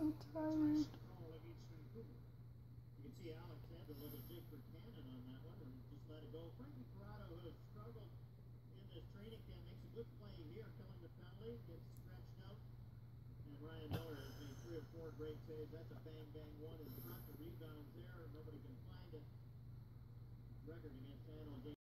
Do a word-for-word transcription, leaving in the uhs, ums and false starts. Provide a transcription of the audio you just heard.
so tired. You can see Alex had a little dig for Cannon on that one and just let it go. Frankie Corrado, who has struggled in this training camp, makes a good play here, killing the penalty, gets stretched out. And Ryan Miller has made three or four great saves. That's a bang-bang one in front. The rebounds there, nobody can find it. Record against San Jose.